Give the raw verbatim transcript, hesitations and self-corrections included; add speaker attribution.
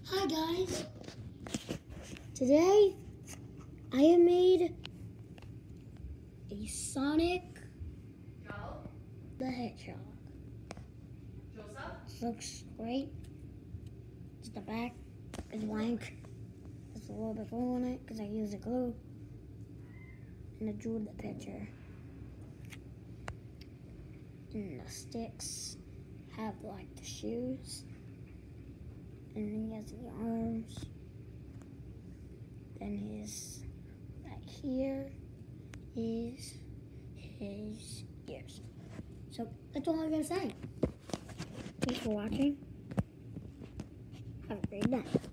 Speaker 1: Hi guys, today I have made a Sonic the Hedgehog. This looks great. Just the back is blank. There's a little bit glue on it because I used the glue. And I drew the picture. And the sticks have like the shoes. And then he has the arms. Then his, right here is his ears. So that's all I'm gonna say. Thanks for watching. Have a great night.